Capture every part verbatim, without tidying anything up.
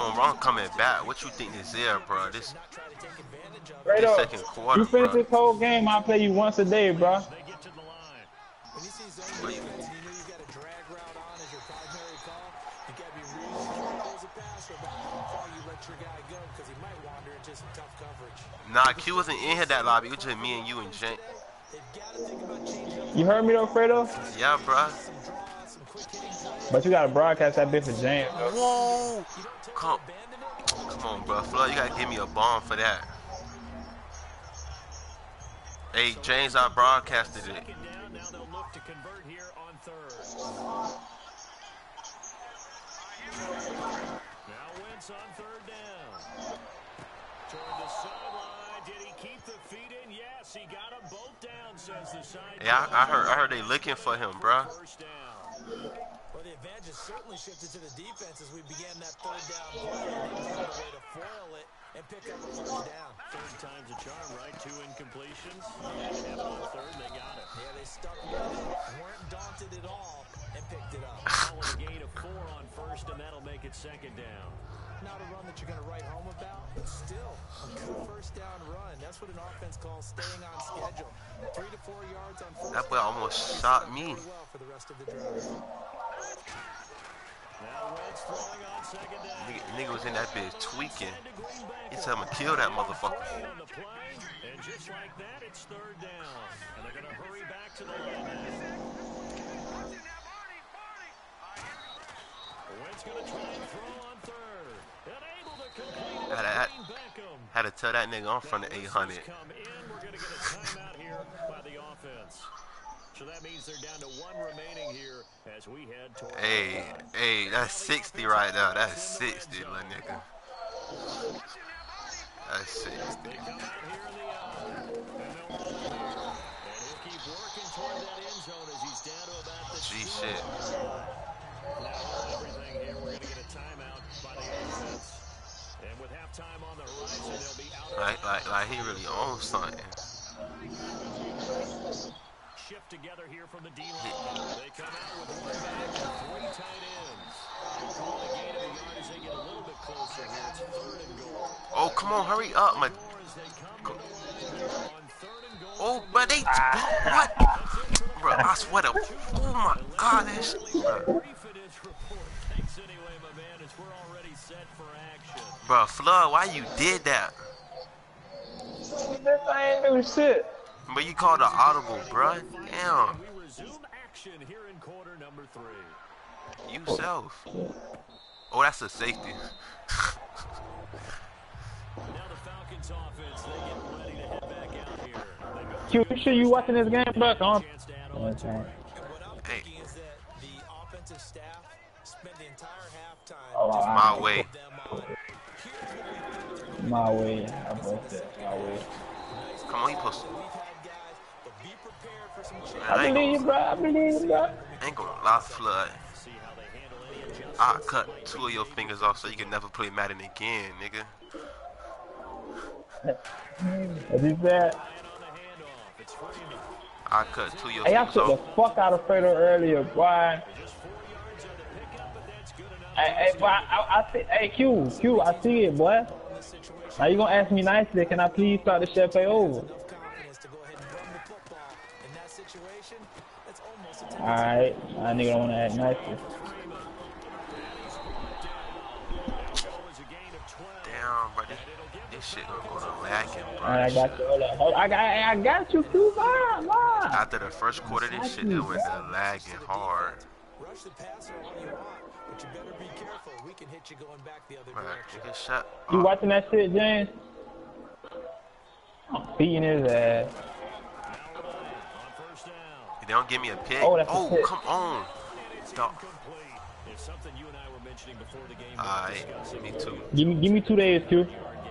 on, bro. I'm coming back. What you think this here, bro? This Straight this up. second quarter, You finish bro. this whole game, I'll play you once a day, bro. When you see zone defense and you know you got a drag route on as your primary call, you got to be really careful as a passer about how far you let your guy go because he might wander into some tough coverage. Nah, Q wasn't in here that lobby. It was just me and you and Jane. You heard me though, Fredo? Yeah, bro. But you gotta broadcast that bit for James. Whoa! Come, come on, bro. Flood, you gotta give me a bomb for that. Hey, James, I broadcasted it. Now Wentz on third down. Toward the sideline. Did he keep the feet in? Yes, he got them both down, says the side. Yeah, I, I heard I heard they looking for him, bro. Well, the advantage has certainly shifted to the defense as we began that third down play. They found a way to foil it and pick up a first down. Third time's a charm, right? Two incompletions. And on third, they got it. Yeah, they stuck with it, weren't daunted at all, and picked it up. Calling a gain of four on first, and that'll make it second down. Not a run that you're going to write home about, but still a good first down run. That's what an offense calls staying on schedule. Three to four yards on first. That boy almost shot me. Well for the rest of the drive. Now Wentz throwing on second down. Nigga, nigga was in that bitch tweaking. He said I'm gonna kill that motherfucker. On the play, and just like that, it's third down. And they're going to hurry back to the line now. Wentz going to try and throw on third. Unable to complete it. Had to, had to tell that nigga I'm from the eight hundred. Come in. We're going to get a timeout here by the offense. So that means they're down to one remaining here as we head toward. Hey, hey, that's sixty right there. That's sixty, little nigga. That's sixty. They come out here in the eye, and they'll hold here. And he'll keep working toward that end zone as he's down to about the G two shit. Now everything here, we're going to get a timeout by the offense. And with halftime on the horizon, they'll be out. Like, like, like he really owns something. Shift together here from the D-line. They come out with one back and three tight ends. Call a gain of a yard as they get a little bit closer here. It's third and goal. Oh, come on, hurry up, my. Oh, but they. What? Bro, I swear to. Oh my God, that shit. Bro. Bro, Flood, why you did that? I ain't do shit. But you called an audible, bro. Damn. We resume action here in quarter number three. You self. Oh, that's a safety. Now the Falcons offense, they get ready to head back out here. Q, you sure you watching this game, bro? On. What I'm Hey. thinking is that the offensive staff spent the entire halftime Oh, just My I, way. them on. Here's what we have to my way. I broke that. My way. Come on, he posted. We've had guys, but be prepared for some change. Man, I I ain't believe you, gonna, bro. I believe you, bro. ain't gonna lie, Flood. See how they handle any adjustments. I'll cut two of your fingers off so you can never play Madden again, nigga. What you said? I'll cut two of your Hey, I fingers took the off. fuck out of Fredo earlier, boy. Hey, hey, boy, I, I see, hey, Q, Q, I see it, boy. Now you gonna ask me nicely, can I please start the chef over? Confidence to go ahead and run the football in that situation. That's almost a Alright, I nigga don't wanna act nicely. Damn, bro. This, this shit gonna go to lagging, bro. Alright, I got you. Hold up. Hold, I got, I got you, Q, bye, bye. After the first quarter, this shit it went to lagging hard. rush the passer all you want, but you better be careful. We can hit you going back the other Bro, direction. nigga, shut You up. watching that shit, James? I'm beating his ass. They don't give me a pick. Oh, that's a Oh, pick. come on. Stop. It's something you and I were mentioning before the game. Alright, me too. Give me, give me two days, Q.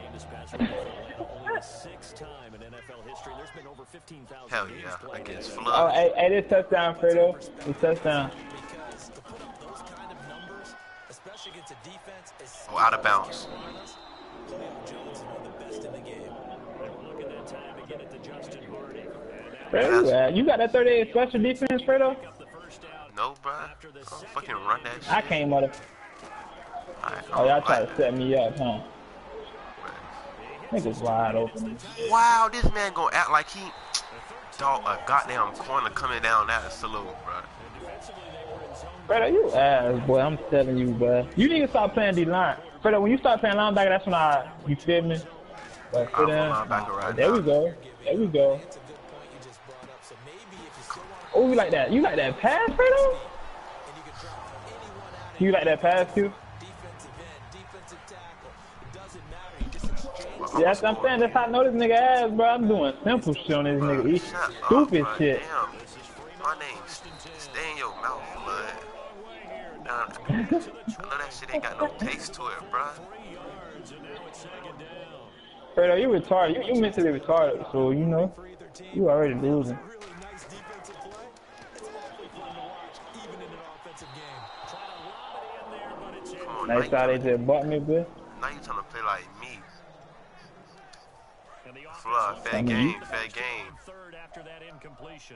Sixth time in N F L history. There's been over fifteen thousand Hell games yeah, played. against Oh, Flood. hey, hey, this touchdown, Fredo. This touchdown. Because to put up those kind of numbers, especially against a defense, is Oh, out of bounds. Julio Jones is one of the best in the game. They were looking that time to get it to Justin Hardy. And now Fredo, uh, you got that thirty-eight special defense, Fredo? the first down No, bro. Don't fucking run that I shit. can't, mother. Alright, Oh, y'all I'm try like to set me up, huh? Niggas wide open. wow, this man gonna act like he dog a goddamn corner coming down that slow, bro. Fredo, you ass, boy. I'm telling you, boy. You need to stop playing D-line. Fredo, when you start playing linebacker, that's when I, you feel me? But I'm sit a down. linebacker Nah, right there we now. go. There we go. It's a good point you just brought up. So maybe if you still want Oh, you like that? You like that pass, Fredo? and you can drop anyone out You like that pass, too? defensive end, defensive tackle, it doesn't matter. You just exchange. Well, Yeah, I'm that's what I'm saying. That's how I know this nigga ass, bro. I'm doing simple shit on this nigga. He Shut stupid up, bro. shit. Damn. My name's stay in your mouth, blood. Nah, I know that shit ain't got no taste to it, bro. Fredo, you retarded. You, you mentally retarded, so you know you already losing. Really nice defensive play. It's awfully fun to watch, even in an offensive game. Come on, Nice now how you they tryna, just bought me, bitch. now you trying to play like me. Flood, fair I mean, game, fair game. Third after that incompletion.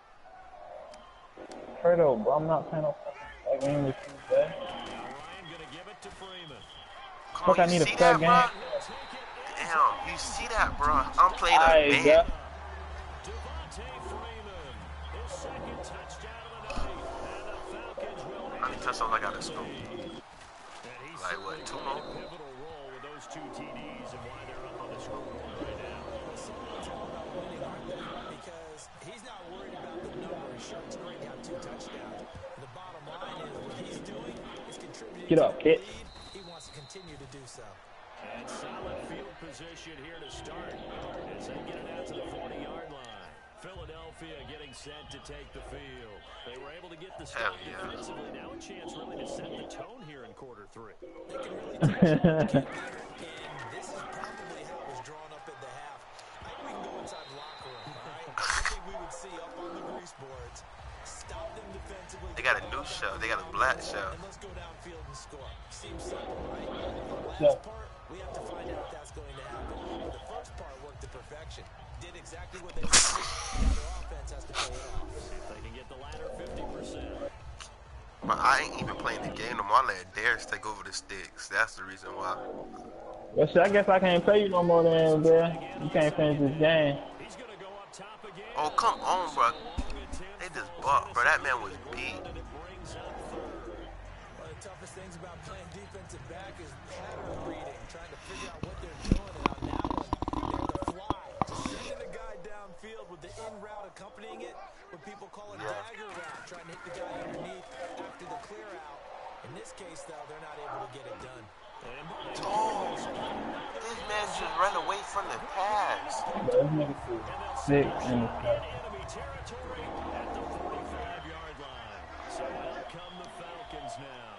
Fredo, bro, I'm not playing no fucking game with you, bro. Ryan gonna give it to Freeman. Come Fuck, on, I you need a see fair that, game. bro? Damn, you see that, bro? I'm playing a Alright, man. bro. Devontae Freeman, his second touchdown of the night, and the Falcons will How many touchdowns I got to score? And he's Like, what, two certainly more? played a pivotal role with those two T Ds and why they're up on the scoreboard right now. It's all about winning, aren't they? Because he's not worried about the number. Sure, it's great to have two touchdowns. The bottom line is what he's doing is contributing Get up, to kid. the lead. He wants to continue to do so. And solid field position here to start as they get it out to the forty-yard line. Philadelphia getting set to take the field. They were able to get the stop Hell yeah. defensively. Now a chance really to set the tone here in quarter three. They can really take it and this is probably how it was drawn up at the half. I think we can go inside the locker room, all right? I think we would see up on the grease boards, stop them defensively. They got a new show. They got a black show. And let's go downfield and score. Seems simple, right? The Yeah. last part, we have to find out if that's going to happen. But the first part worked to perfection. Did exactly what they wanted. Now their offense has to pull it off. If they can get the latter fifty percent. But I ain't even playing the game no more. I let Darius take over the sticks. That's the reason why. Well, shit, I guess I can't play you no more then, bro. You can't finish this game. He's going to go up top again. Oh, come on, bro. They just bucked, bro. That man was beat. One of the toughest things about playing defensive back is pattern reading, trying to figure out what they're doing. And on that one, they're the fly. Just sending a guy downfield with the in route accompanying it, what people call a Yeah. dagger route, trying to hit the guy underneath after the clear out. In this case, though, they're not able to get it done. Oh, this man just ran away from the pass. Bro, this nigga too sick and stuff. Enemy territory at the forty-five-yard line. So out come the Falcons now.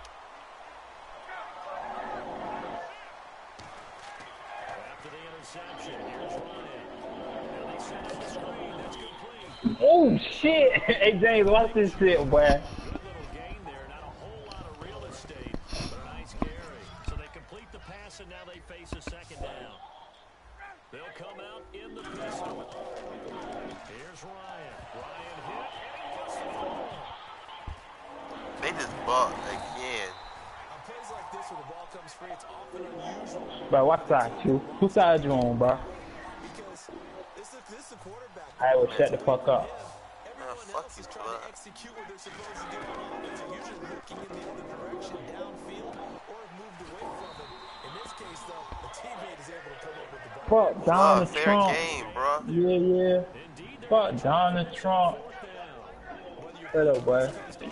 After the interception, here's Ryan. Now they set up the screen. That's complete. Oh shit! Hey James, watch this shit, boy. Good little gain there. Not a whole lot of real estate, but a nice carry. So they complete the pass, and now they face a second down. They'll come out in the pistol. Here's Ryan. Ryan hit, and he gets the ball. They just bucked again. On plays like this where the ball comes free, it's often unusual Bro, what side you? Who side you on, bro? because this is, this is a quarterback. I will shut the fuck up. Everyone fuck else you, is trying blood. to execute what they're supposed to do on offense. They're usually looking in the other direction, downfield, or have moved away from them. In this case, though, the teammate is able to come up with the ball. Fuck Oh, Donald fair Trump. game, bro. Yeah, yeah. Fuck Donald Trump. Shut up, boy.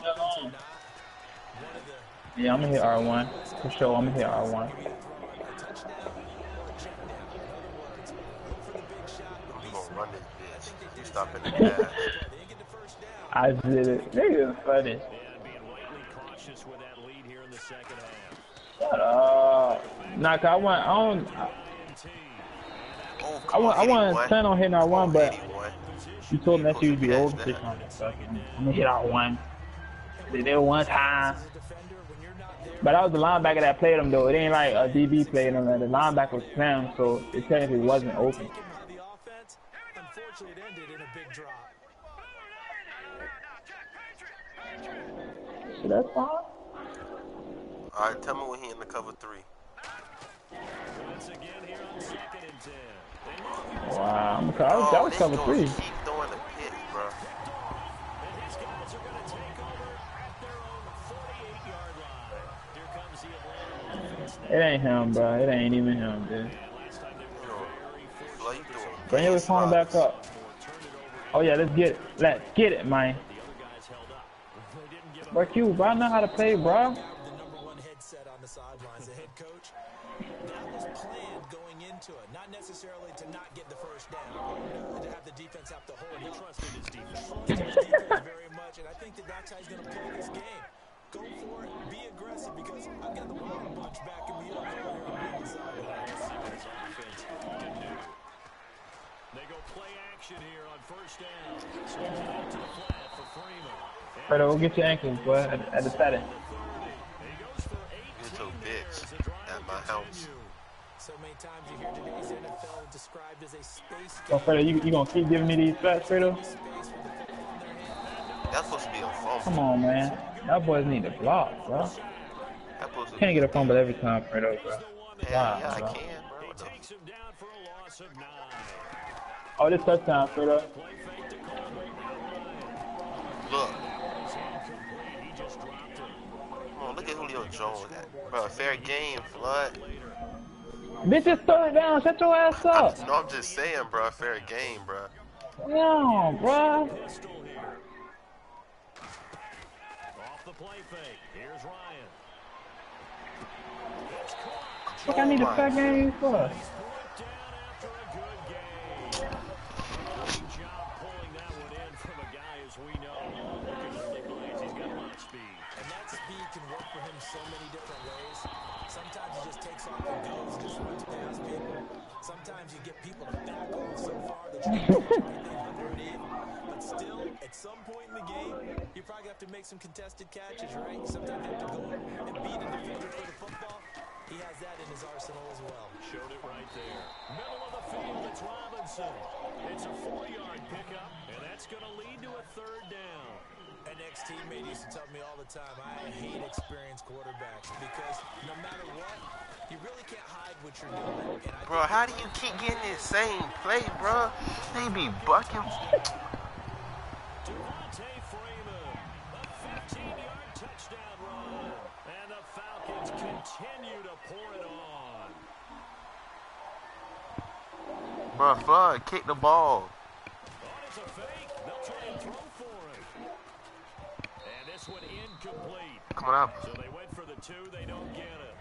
Yeah, I'm gonna hit R one. For sure, I'm gonna hit R one. I'm gonna run this bitch. You stop in the pass. I did it. Nigga, funny. And being lightly cautious with that lead here in the second half. Shut up. Nah, 'cause I want, I don't, I, Oh, I come want, on, I want eighty-one. to plan on hitting R one, Oh, but eighty-one. you told me that you would be Catch over that. six hundred. So I'm gonna hit R one. Did it one time. But that was the linebacker that played him, though. It ain't like a D B played him. The linebacker was slammed, so it technically wasn't open. Taken by the offense. Unfortunately, it ended in a big drop. So that's fine. All right, tell me when he in the cover three. Once again here on second and ten. Wow, I'm, that was, that was cover three. Keep throwing the pick, bro. And these guys are going to take over at their own forty-eight yard line. Here comes the Atlanta offense now. It ain't him, bro. It ain't even him, dude. And last time they were very Bro, you doing Bring your corner back up. Oh yeah, let's get it. Let's get it, man. the other guys held up. They didn't give up. Bro, Q, bro, I know how to play, bro. The number one headset on the sidelines, the head coach. That was planned going into it, not necessarily to not get the first down, uh, to have the defense have to hold. He trusted his defense. Trusted his defense very much, and I think that that's how he's going to play this game. Go for it, be aggressive, because I've got the wild bunch backing me up over here on the sideline. Let's see what his offense can do. They go play action here on first down. Swings it out to the flat for Freeman. Fredo, go get your ankles, boy, at, at the setting. He goes for Get eighteen your there bitch as the drive at will my house. continue. So many times you hear today's N F L described as a space Oh, game. Fredo, you, you gonna keep giving me these threats, Fredo? Space with the football in their hand. That's supposed to be a fumble. Come on, man. That boys need to block, bro. That's supposed to Can't be get a fumble every time, Fredo, bro. Hell Wow, yeah, I bro. can, bro. He What the- takes him down for a loss of nine. Oh, this touchdown, Fredo. Play fake to Conway. Now Ryan. Look, That was incomplete. He just dropped it. come on, look at Julio Jones. Bro, fair game, Flood. Bitch, just throw it down. Shut your ass up. No, I'm just saying, bro, fair game, bro. No, bro. Pistol here. Off the play fake. Here's Ryan. It's caught. Fuck, I need a fair game for. Put down after a good game. Great job pulling that one in from a guy, as we know, who can really blaze. He's got a lot of speed. And that speed can work for him so many different ways. Sometimes he just takes off and goes, just runs past people. Sometimes you get people to back off so far that you can't do anything underneath. But still, at some point in the game, you probably have to make some contested catches, right? Sometimes you have to go and beat a defender for the football. He has that in his arsenal as well. Showed it right there. Middle of the field, it's Robinson. It's a four-yard pickup, and that's going to lead to a third down. An ex-teammate used to tell me all the time, I hate experienced quarterbacks because no matter what, you really can't hide what you're doing. And I Bro, how do you keep getting this same play, bro? They be bucking. Devontae Freeman, a fifteen-yard touchdown run. And the Falcons continue to pour it on. Bro, Flood, kick the ball. Oh, it's a fake. They'll try and throw for him. And this one incomplete. Come on out. So they went for the two. They don't get it.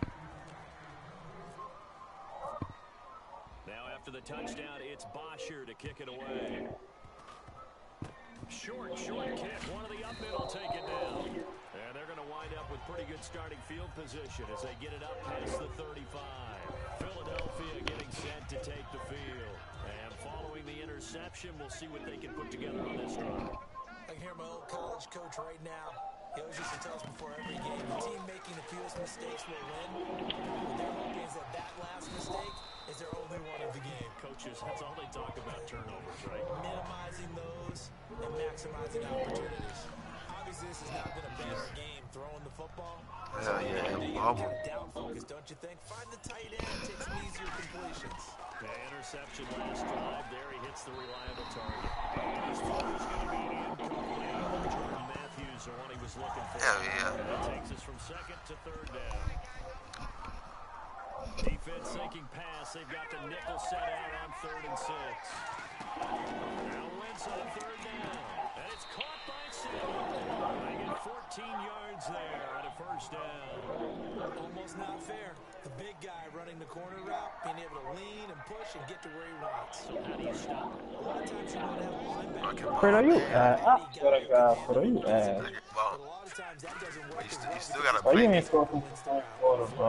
Now after the touchdown, it's Bosher to kick it away. Short, short kick. One of the up middle take it down. And they're going to wind up with pretty good starting field position as they get it up past the thirty-five. Philadelphia getting set to take the field. And following the interception, we'll see what they can put together on this drive. I can hear my old college coach right now. He always used to tell us before every game, the team making the fewest mistakes will win. What they're hoping is that that last mistake is their only one of the game. Coaches, that's all they talk about, turnovers, right? Minimizing those and maximizing opportunities. Obviously, this has not been a better game throwing the football. Hell yeah, You bubble. get down focus, don't you think? Find the tight end and take some easier completions. The interception last drive. There he hits the reliable target. His throw is going to be incomplete. Jordan Matthews, the one he was looking for. Hell yeah. That takes us from second to third down. Defense sinking pass. They've got the nickel set out on third and six. Now Wentz on third down. And it's caught by Samuel. They get fourteen yards there at a first down. Almost not fair. The big guy running the corner route, being able to lean and push and get to where he wants. So how do you stop it? A lot of times you want to have a linebacker. Fredo, you ass. I swear to God, Fredo, you ass. But a Well, lot of times that doesn't work you, as st- well you still because gotta Bro, you play ain't me. scored from the fourth quarter, bro.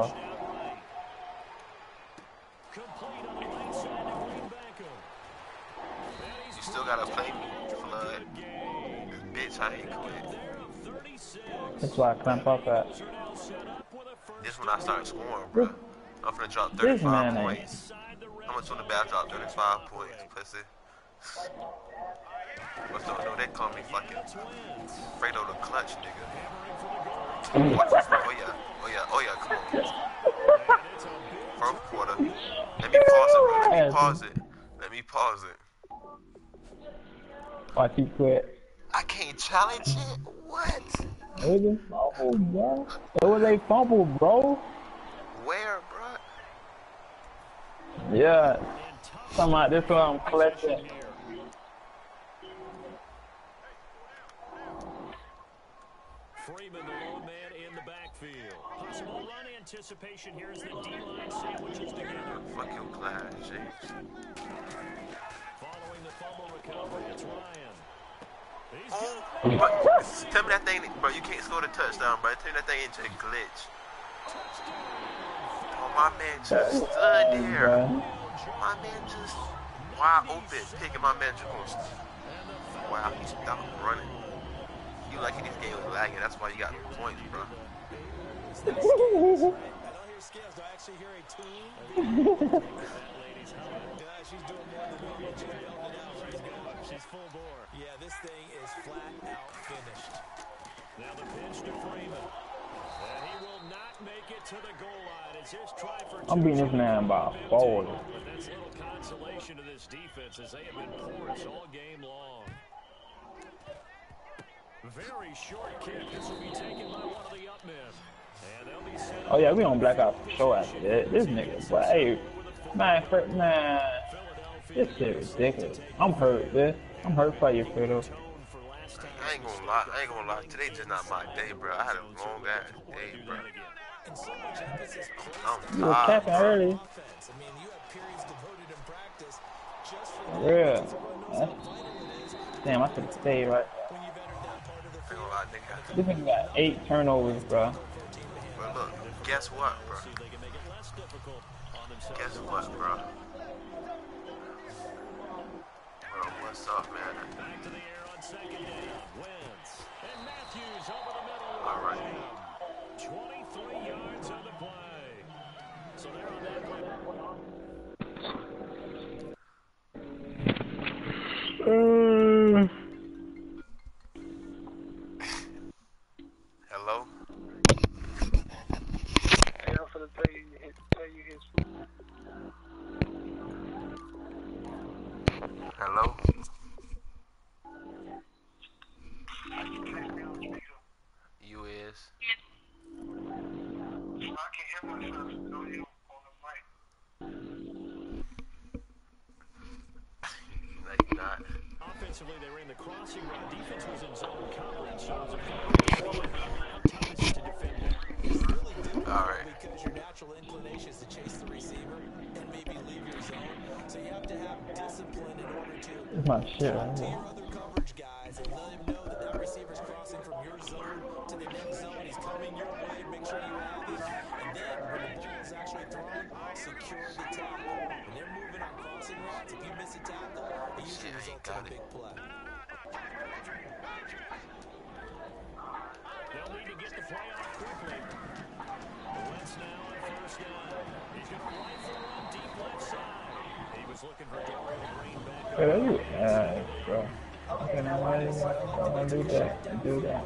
Complete on the right side to Green Beckham. And he's You still gotta play me, Flood. This bitch, I ain't quit. there of thirty-six. That's why I clamp up at. Are now set up with a first This when I start scoring, bro. I'm finna drop This thirty-five man ain't. points. inside the red How much on the zone. bat? I drop thirty-five points, pussy. What's up? No, they call me fucking Twins. Fredo the Clutch, nigga. Hammering for the goal. Watch this now. Oh yeah, oh yeah, oh yeah. Come on. First quarter. Let me pause it, bro. Let me pause it. Let me pause it. Watch he quit. I can't challenge it. What? It was a fumble, bro. It was a fumble, bro. Where, bro? Yeah. Talking about this one I'm collecting. Freeman, the lone man in the backfield. Possible run anticipation here as the D-line sandwiches together. Fuck your class, James. Following the fumble recovery, it's Ryan. He's But, tell me that thing, bro. You can't score the touchdown, bro. Tell me that thing ain't just glitch. Oh, my man just stood there. My man just wide open, picking my man just. Wow, he stopped running. You like this game was lagging. That's why you got points, bro. I don't hear scales. Do I actually hear a tune? Yeah, she's doing more than normal. She's belting it out. She's going. She's full bore. Yeah, this thing is flat out finished. Now the pitch to Freeman. And he will not make it to the goal line. It's his try for two. I'm beating this man by four. But that's little consolation to this defense as they have been porous all game long. Very short kick. This will be taken by one of the up men. And they'll be set. Oh yeah, we on blackout for sure after that. This nigga, but hey, man, for, man, this shit ridiculous. I'm hurt, bitch. I'm hurt for you, Fredo. I ain't gonna lie. I ain't gonna lie. Today just not my day, bro. I had a long ass day, bro. And so much emphasis I'm You was capping tired. early. offense. I mean, you have periods devoted in practice just for For real. Damn, I should have stayed right. when you've entered that part of the I ain't field. gonna lie, nigga. This nigga got eight turnovers, bro. But look, guess what, bro? See if they can make it less difficult on themselves. Guess what, bro? Bro, what's up, man? Back to the air on second down. Wentz. And Matthews over the middle. All right. twenty-three yards on the play. So they're on that play. Hello? Hey, I'm finna tell you, tell you his Hello? You is? I can hear myself still you on the mic. No, you not. Offensively, they ran the crossing route. Defense was in zone coverage, so it was a very ties to defend it. It's really difficult All right. because your natural inclination is to chase the receiver and maybe leave your zone. So you have to have discipline in order to This my shit right talk to here. your other coverage guys and let him know that that receiver's crossing from your zone to the next zone. He's coming your way. Make sure you have it. And then when the ball is actually thrown, secure the tackle. When they're moving on crossing routes, if you miss a tackle, it usually Shit, I ain't results in got a it. big play. They'll need to get the play off quickly. Wentz now on first down. He's going to rifle one deep left side. He was looking for Dorial Green back. Bro, you ass, bro. Okay, now why do you want to do that? Do that.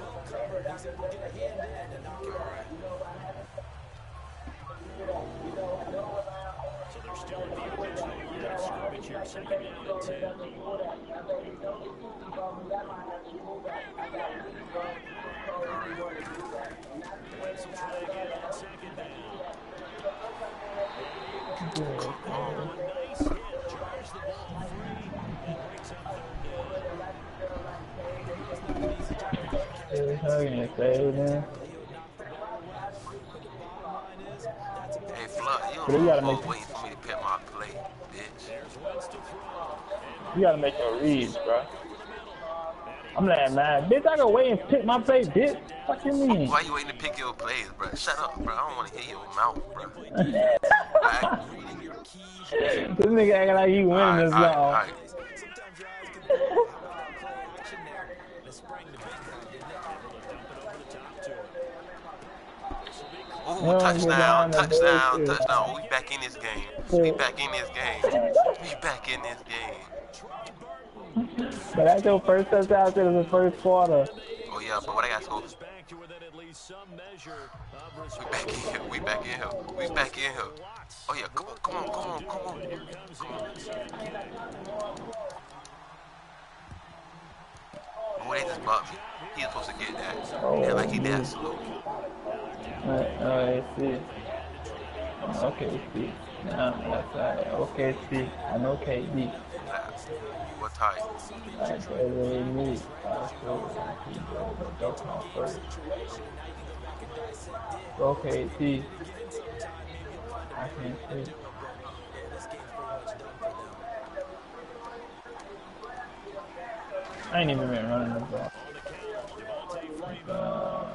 So they're still at the original line of scrimmage here. Second down and ten. Wentz will try again on second down. Oh, a nice hit. Jars the ball free and brings up third down. How you gonna say man? Hey, Flood, you But you don't gotta know make- waiting for me to pick my play, bitch. There's Wentz to throw. You gotta make your reads, bro. I'm like, man, bitch, I gotta wait and pick my play, bitch. What you mean? Why you waiting to pick your plays, bro? Shut up, bro. I don't want to hear your mouth, bro. Alright, This nigga acting like he winning alright, this alright, song. alright. Sometimes your eyes can play action there. And it sprang the big time, didn't it? Ooh, Oh, touchdown, get down, touchdown, that touchdown. We back in this game. We back in this game. We back in this game. But that's your first touchdown to the first quarter. Oh, yeah, but what I got to go? Back to within at least some measure of We respect. back in here. We back in here. We back in here. Oh yeah, come on, come on, come on, come on. Here comes the onside kick. Oh, they just bumped me. He was supposed to get that. Oh, Yeah, like he yeah. that slow. Right, uh, see. Okay, see. Nah, that's right. Okay, see. I'm okay, D. What type? That's really me. That's Don't come first. Okay, see. I can't see. I ain't even been running the ball. Uh,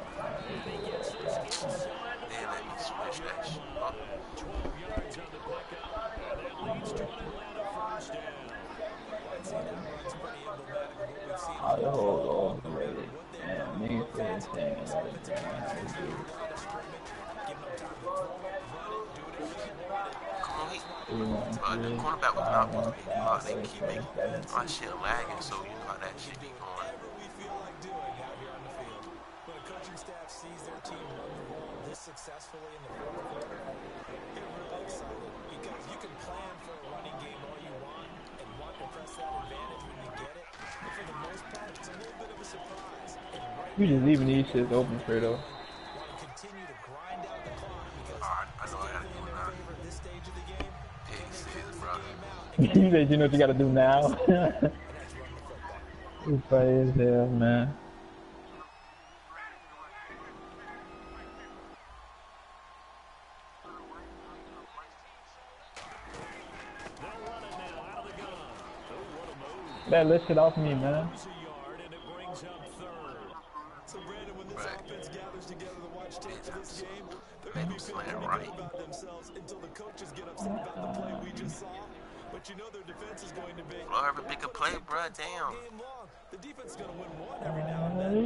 Then let me switch that shit up. twelve yards on the pickup, and that leads to an Atlanta first down. Oh, the whole overrated. Man, niggas been saying that it's been how to do. Come on, he. Three one Uh, the three, cornerback was five not one supposed to be. Uh, five, they eight keep seven making seven. my shit lagging, so you know how that shit be going. Whatever we feel like doing out here on the field. When a coaching staff sees their team run the ball this successfully in the fourth quarter, they're really excited because you can plan for a running game all you want and want to press that advantage when you get it. But for the most part, it's a little bit of a surprise. And right You just leaving these shits open, Fredo. want to continue to grind out the clock because Alright, I know I gotta do it now. favor at this stage of the game. Pick six, bro. You said you know what you gotta do now. You funny as hell, man. They'll run it now out of the gun. Oh, what a move. That lift it off me, man. Lose a yard, and it brings up third. So Brandon, when this Right. offense gathers together to watch tape for this game, they're Make going them to be feeling slant pretty right. good about themselves until the coaches get upset about the play we just saw. But you know their defense is going to be Lord, every big play, bro. Damn. game long. The defense is going to win one every now and then.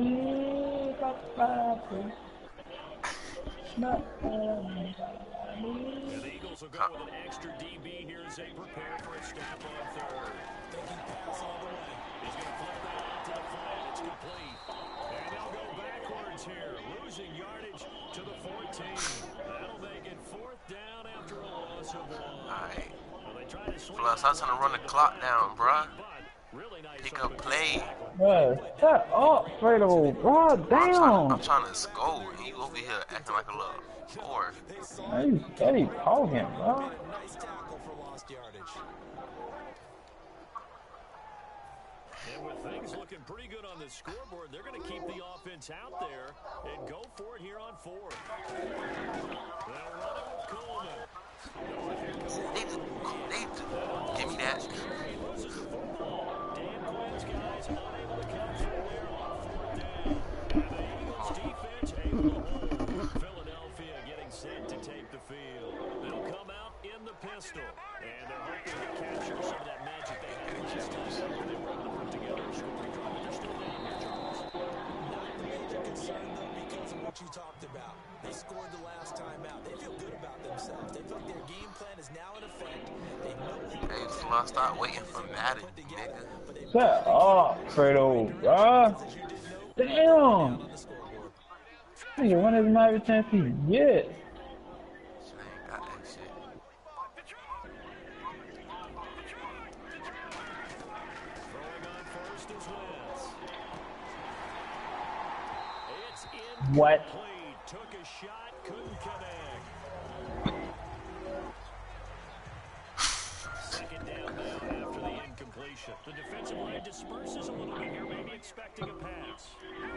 And the Eagles will go with an extra D B here as they prepare for a snap on third. Thinking pass all the way. He's going to flip that out to the flat. It's complete. And they'll go backwards here, losing yardage to the fourteen. That'll make it fourth down after a loss of one. Alright. Well, they try to swing Plus, it I'm trying to run the clock down, bruh. but really nice Pick up open play. Bruh, shut up, Fredo. Bro, I'm trying, damn. I'm trying to score, and you over here acting like a little whore. Are you steady talking, bro? Nice tackle for lost yardage. And with things looking pretty good on the scoreboard, they're going to keep the offense out there and go for it here on fourth. They'll run it with Coleman. They do, they do. Give me that. Dan Quinn's guys unable to come through there on fourth down. And the Eagles defense able to hold. Philadelphia getting set to take the field. They'll come out in the pistol, and they're hoping to capture some of that magic they had last time. They were able to put together a scoring drive, but they're still down here, Charles. Not the major concern, though, because of what you talked about. They scored the last time out. They feel good about themselves. They feel like their game plan is now in effect. They know what Hey, Flo, stop waiting for Madden, nigga. Shut up, Fredo, bro. Damn. Nigga, when is my chance he get? Shit, I ain't got that shit. Throwing on first is Wentz. It's What? incomplete. Took a shot, couldn't connect. Second down now after the incompletion. The defensive line disperses a little bit here, maybe expecting a pass.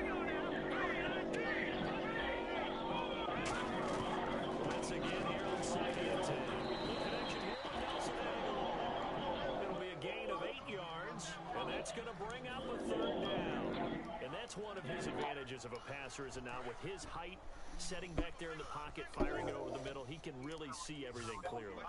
Once again here on second and ten. The connection here with Nelson Aguilar. It'll be a gain of eight yards, and that's going to bring up a third down. And that's one of his advantages of a passer, is it not? With his height, setting back there in the pocket, firing it over the middle, he can really see everything clearly.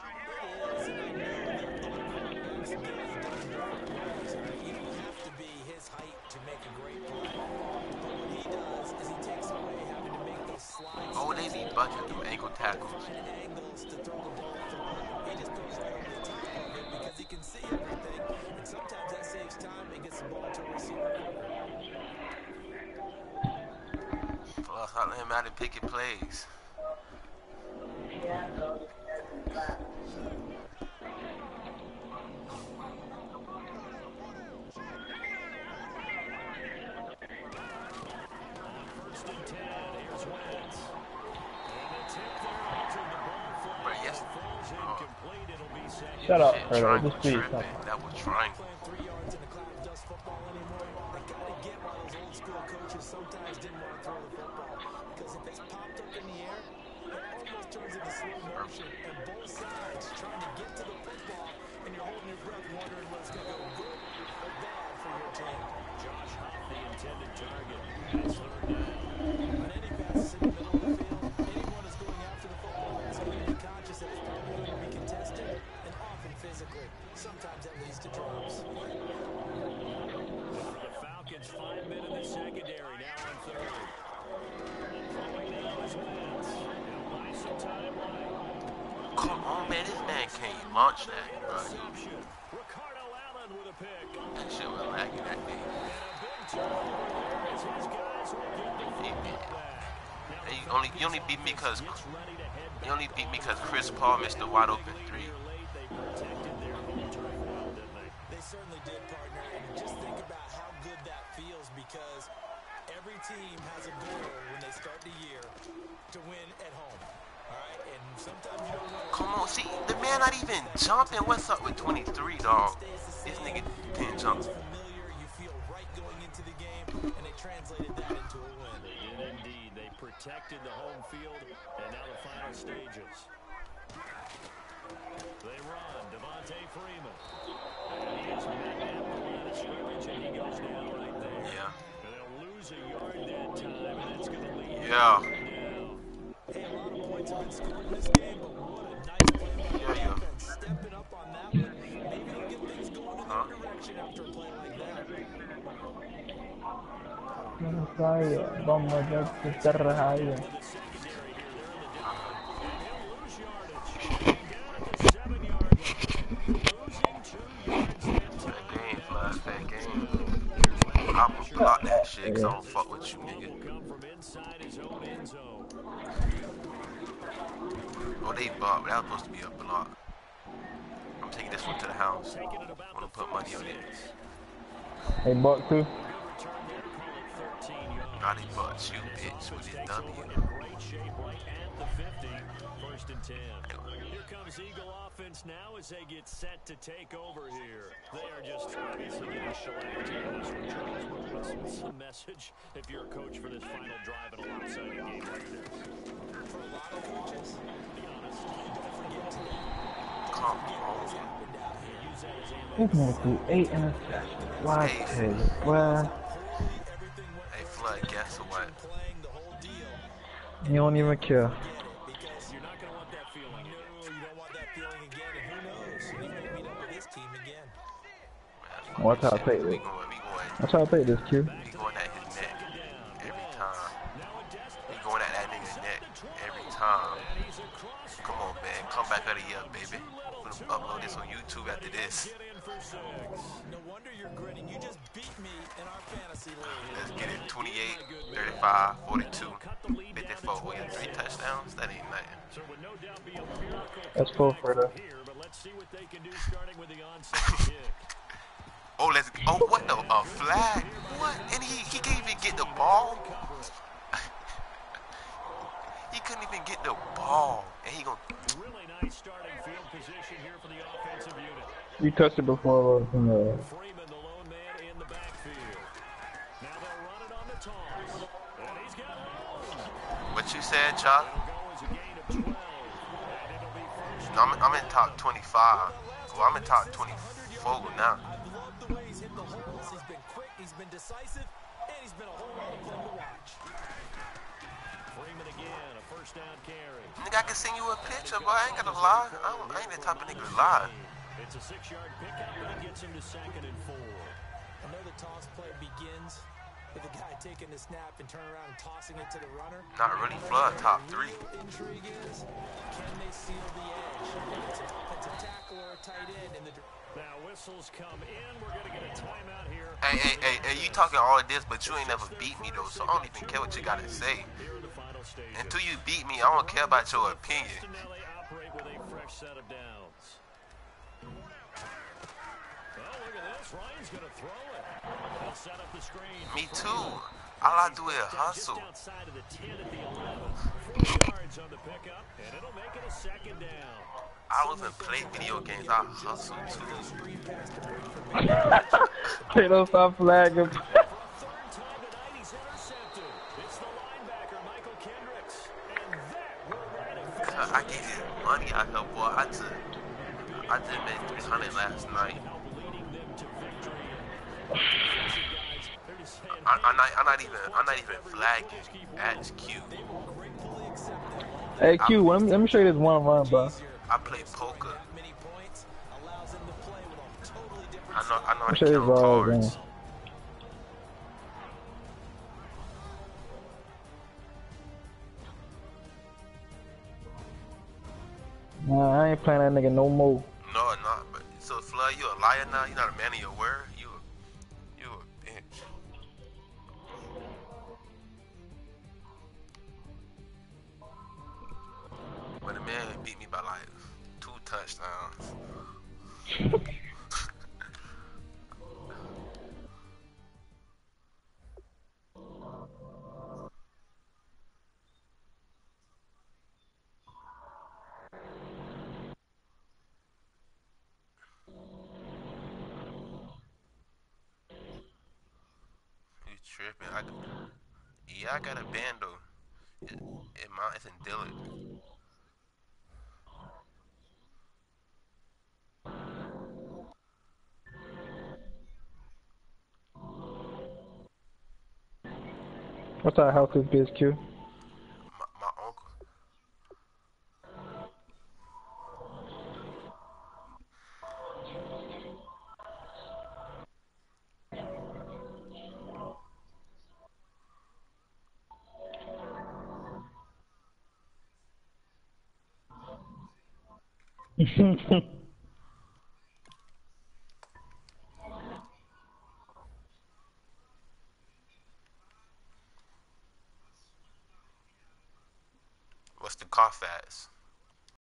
You don't have to be his height to make a great play. But what he does is he takes away having to make those slides. Oh, they be bunching them ankle tackles. Angles to throw the ball through. He just goes right over the top of it because he can see everything. And sometimes that saves time and gets the ball to a receiver. Flo, stop letting Madden picking plays. First and ten, here's Wentz. And the tip there after the ball flies. Right, yes. Falls incomplete. It'll be second. Shut up, Shit, Frodo. triangle Just please tripping. stop. That was triangle. Playing three yards in the cloud of dust football anymore. I gotta get why those old school coaches sometimes didn't want to throw the football. Because if it's popped up in the air, it almost turns into slow motion. And both sides trying to get to the football, and you're holding your breath wondering what's going to go good or bad for your team. Josh Huff, the intended target. That's third down. On any passes in the middle of the field, anyone who's going after the football is going to be conscious that it's probably going to be contested and often physically. Sometimes that leads to drops. For the Falcons, five men in the secondary, now on third. Throwing now is Wentz. He'll buy some time right. Come on, man. This man can't launch that, bro. Reception. Ricardo Allen with a pick. That shit was lagging that day. And a big turnover there as his guys will get the Hey, man. football back. Now Hey, the you only, you Falcons only beat me because gets ready to head you only back beat me on because the Chris road. Paul missed a wide open three. Here late, they protected their home turf well, didn't they? They certainly did, partner. And just think about how good that feels because every team has a goal when they start the year to win at home. All right? And sometimes you don't want to Come on, see, the man not even jumping. What's up with twenty-three, dog? stay as the This same. nigga didn't jump. It's familiar. You feel right going into the game, and they translated that into a win. They did indeed. They protected the home field, and now the final stages. They run. Devontae Freeman. And he is met at the line of scrimmage, and he goes down right there. Yeah. And they'll lose a yard that time, and that's going to lead Yeah. them down. Hey, a lot of points have been scored in this game, but what a nice play by the Yeah, yeah. offense. Stepping up on that one. Maybe they'll get things going in Huh? their direction after a play like that. Saya, vamos a estar raya. The secondary here, they're in the down. And he'll lose yardage. Down at the seven-yard line. Losing two yards that That time. game, flash, that game. I'ma block that shit because I don't fuck with you, nigga. Will come from inside his own end zone. Oh, they blocked, but that was supposed to be a block. I'm taking this one to the house. Taking it about I'm gonna the put money on it. thirty-six. Hey, Buck too. Good return there, call it thirteen yards. Now they bucked you, bitch, with Offense this takes over W. in great shape right at the fifty. First and ten. Here comes Eagle offense now as they get set to take over here. They are just obviously getting shellacked in this one, Charles. What's, what's the message if you're a coach for this final drive in a lopsided game like this? For a lot of coaches, Be honest. don't forget today. Come What's on. happened down here. Use that as ammo. This man threw eight interceptions. Why I tell you, well, Holy, everything went Hey, perfect. Flood, guess what? Playing the whole deal. you don't even care. Get it because You're not going to want that feeling. no, you don't want that feeling again. And who knows? He may meet up with his team again. Watch how I take We this. going, we going, Watch how I take this, Q. we going at his neck every time. Now a desperate We going at that nigga's neck every time. and he's across. Come on, man. Come back out of here, baby. I'm gonna upload this on YouTube after this. Get in for six. No wonder you're grinning. You just beat me in our fantasy league. Let's get it. twenty-eight, thirty-five, forty-two, fifty-four. Oh, yeah, three touchdowns? That ain't nothing. So would no doubt be a miracle That's full for the. here, but let's see what they can do starting with the onside kick. Oh, let's. Oh, what the? A flag? What? And he he can't even get the ball. He couldn't even get the ball, and he gonna. Really nice starting field position here for the offensive unit. You touched it before. Uh, from the, Freeman, the lone man in the backfield. Now they'll run it on the toss. And he's got home. What you said, Chuck? It'll go as a gain of twelve. And it'll be first. I'm I'm in top twenty-five. Well, I'm in top twenty-four now. I've loved the way he's hit the holes. He's been quick, he's been decisive, and he's been a whole lot of fun to watch. Freeman again, a first down carry. Nigga, I can send you a picture, but I ain't gotta lie. I, don't, I ain't the type of nigga to lie. It's a six-yard pickup, and it gets him to second and four. Another toss play begins with the guy taking the snap and turning around and tossing it to the runner. Not really flood top three. Real intrigue is, can they seal the edge? It's an offensive tackle or a tight end in the. Now whistles come in. We're going to get a timeout here. Hey, hey, hey, hey, you talking all of this, but you ain't never beat me though, so I don't even care what you gotta say. Here are the final battle stages. Until you beat me, I don't care about your opinion. And now they operate with a fresh set of downs. Oh, look at this. Ryan's going to throw it. He'll set up the screen. Me too. All I do is hustle. Just outside of the ten at the eleven. Four yards on the pickup, and it'll make it a second down. I don't even play video games. I hustle too. They don't stop flagging. Third time tonight he's intercepted. It's the linebacker, Michael Kendricks. And that will write it. Cause I gave you money out here, boy. I just, I just made three hundred last night. I, I'm not, I'm not even, I'm not even flagging. That's cute. Hey Q, let me, let me show you this one run, bro. I play poker. I know, I know how to Show you count this all cards. game. Nah, I ain't playing that nigga no more. No, not. But so, Flood, you a liar now? You not a man of your word? You, a, you a bitch. But the man beat me by like two touchdowns. You tripping? I, yeah, I got a band though. It, it, mine, it's in Dillard. What's that house is bitch Q? My, my uncle. What's the car fast?